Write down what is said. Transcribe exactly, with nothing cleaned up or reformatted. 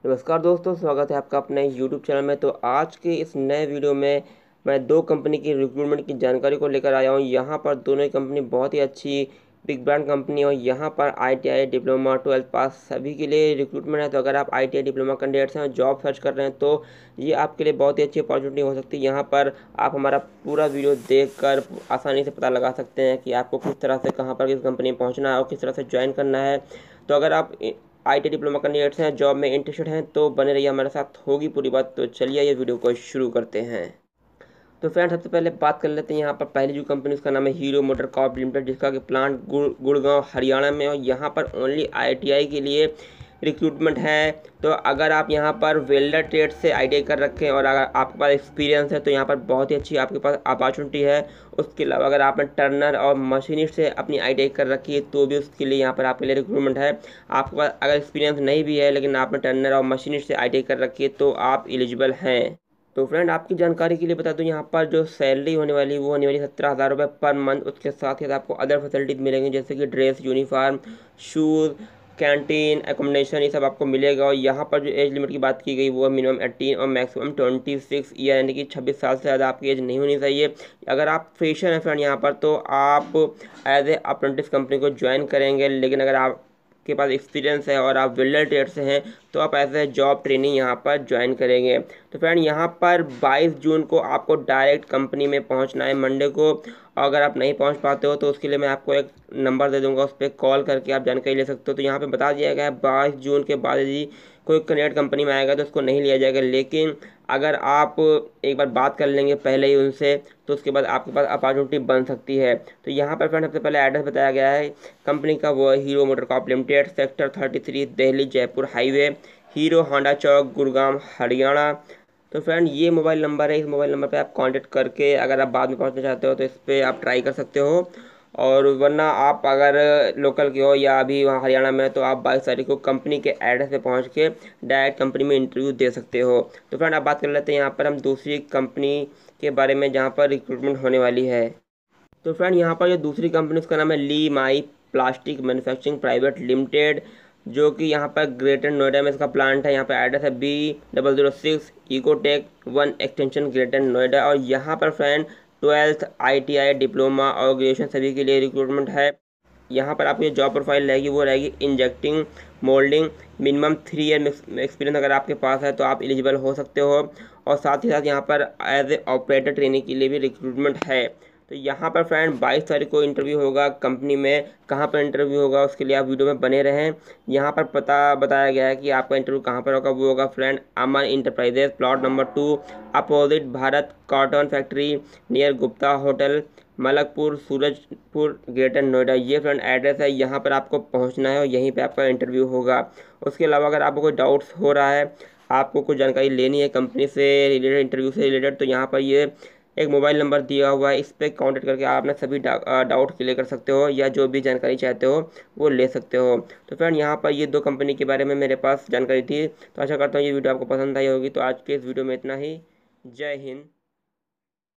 नमस्कार दोस्तों, स्वागत है आपका अपने यूट्यूब चैनल में। तो आज के इस नए वीडियो में मैं दो कंपनी की रिक्रूटमेंट की जानकारी को लेकर आया हूँ। यहाँ पर दोनों ही कंपनी बहुत ही अच्छी बिग ब्रांड कंपनी है और यहाँ पर आईटीआई, डिप्लोमा, ट्वेल्थ पास सभी के लिए रिक्रूटमेंट है। तो अगर आप आईटीआई डिप्लोमा कैंडिडेट्स हैं और जॉब सर्च कर रहे हैं तो ये आपके लिए बहुत ही अच्छी अपॉर्चुनिटी हो सकती है। यहाँ पर आप हमारा पूरा वीडियो देखकर आसानी से पता लगा सकते हैं कि आपको किस तरह से कहाँ पर किस कंपनी में पहुँचना है और किस तरह से ज्वाइन करना है। तो अगर आप आईटी डिप्लोमा कैंडिडेट्स हैं, जॉब में इंटरेस्टेड हैं तो बने रहिए हमारे साथ, होगी पूरी बात। तो चलिए ये वीडियो को शुरू करते हैं। तो फ्रेंड, सबसे पहले बात कर लेते हैं यहाँ पर पहली जो कंपनी उसका नाम है हीरो मोटर कॉर्प लिमिटेड, जिसका कि प्लांट गुड़ गुड़गांव हरियाणा में। और यहाँ पर ओनली आईटीआई के लिए रिक्रूटमेंट है। तो अगर आप यहाँ पर वेल्डर ट्रेड से आईटीआई कर रखे हैं और अगर आपके पास एक्सपीरियंस है तो यहाँ पर बहुत ही अच्छी आपके पास अपॉर्चुनिटी है। उसके अलावा अगर आपने टर्नर और मशीनिस्ट से अपनी आईटीआई कर रखी है तो भी उसके लिए यहाँ पर आपके लिए रिक्रूटमेंट है। आपके पास अगर एक्सपीरियंस नहीं भी है लेकिन आपने टर्नर और मशीनिस्ट से आईटीआई कर रखी है तो आप एलिजिबल हैं। तो फ्रेंड, आपकी जानकारी के लिए बता दूं, यहाँ पर जो सैलरी होने वाली वो होने वाली सत्रह हज़ार रुपये पर मंथ। उसके साथ ही आपको अदर फैसिलिटीज़ मिलेंगी जैसे कि dress, uniform, shoes, canteen, accommodation, ये सब आपको मिलेगा। और यहाँ पर जो एज लिमिट की बात की गई वो है मिनिमम एटीन और मैक्सिमम ट्वेंटी सिक्स ईयर, यानी कि छब्बीस साल से ज़्यादा आपकी एज नहीं होनी चाहिए। अगर आप फ्रेशर हैं फ्रेंड यहाँ पर तो आप एज ए अप्रेंटिस कंपनी को ज्वाइन करेंगे, लेकिन अगर आप के पास एक्सपीरियंस है और आप वेल्डर ट्रेड से हैं तो आप एज ए जॉब ट्रेनिंग यहाँ पर ज्वाइन करेंगे। तो फ्रेंड, यहाँ पर बाईस जून को आपको डायरेक्ट कंपनी में पहुँचना है, मंडे को। अगर आप नहीं पहुँच पाते हो तो उसके लिए मैं आपको एक नंबर दे दूँगा, उस पर कॉल करके आप जानकारी ले सकते हो। तो यहाँ पे बता दिया गया है बाईस जून के बाद यदि कोई कैंडिडेट कंपनी में आएगा तो उसको नहीं लिया जाएगा। लेकिन अगर आप एक बार बात कर लेंगे पहले ही उनसे तो उसके बाद आपके पास अपॉर्चुनिटी बन सकती है। तो यहाँ पर फ्रेंड सबसे पहले एड्रेस बताया गया है कंपनी का, वो है Hero Motocorp limited, sector thirty three, Delhi Jaipur highway, Hero Honda Chowk, Gurgaon Haryana. तो फ्रेंड, ये मोबाइल नंबर है, इस मोबाइल नंबर पे आप कांटेक्ट करके अगर आप बाद में पहुंचना चाहते हो तो इस पर आप ट्राई कर सकते हो। और वरना आप अगर लोकल के हो या अभी वहाँ हरियाणा में तो आप बाईस तारीख को कंपनी के एड्रेस पे पहुँच के डायरेक्ट कंपनी में इंटरव्यू दे सकते हो। तो फ्रेंड, आप बात कर लेते हैं यहाँ पर हम दूसरी कंपनी के बारे में जहाँ पर रिक्रूटमेंट होने वाली है। तो फ्रेंड, यहाँ पर जो दूसरी कंपनी उसका नाम है Li Mai plastic manufacturing private limited, जो कि यहाँ पर ग्रेटर नोएडा में इसका प्लांट है। यहाँ पर एड्रेस है B double zero six Ecotech one extension Greater Noida. और यहाँ पर फ्रेंड ट्वेल्थ, आईटीआई, डिप्लोमा और ग्रेजुएशन सभी के लिए रिक्रूटमेंट है। यहाँ पर आपकी जॉब प्रोफाइल रहेगी वो रहेगी injecting moulding, minimum three year experience अगर आपके पास है तो आप एलिजिबल हो सकते हो। और साथ ही साथ यहाँ पर एज ए ऑपरेटर ट्रेनिंग के लिए भी रिक्रूटमेंट है। तो यहाँ पर फ्रेंड बाईस तारीख को इंटरव्यू होगा कंपनी में। कहाँ पर इंटरव्यू होगा उसके लिए आप वीडियो में बने रहें। यहाँ पर पता बताया गया है कि आपका इंटरव्यू कहाँ पर होगा, वो होगा friend Aman Enterprises, plot number two, opposite Bharat cotton factory, near Gupta hotel, Malakpur, Surajpur, Greater Noida. ये फ्रेंड एड्रेस है, यहाँ पर आपको पहुँचना है और यहीं पे आपका इंटरव्यू होगा। उसके अलावा अगर आपको कोई डाउट्स हो रहा है, आपको कुछ जानकारी लेनी है कंपनी से रिलेटेड, इंटरव्यू से रिलेटेड, तो यहाँ पर ये एक मोबाइल नंबर दिया हुआ है, इस पर कॉन्टेक्ट करके आप अपने सभी डाउट क्लियर कर सकते हो या जो भी जानकारी चाहते हो वो ले सकते हो। तो फ्रेंड, यहाँ पर ये दो कंपनी के बारे में मेरे पास जानकारी थी। तो आशा करता हूँ ये वीडियो आपको पसंद आई होगी। तो आज के इस वीडियो में इतना ही। जय हिंद।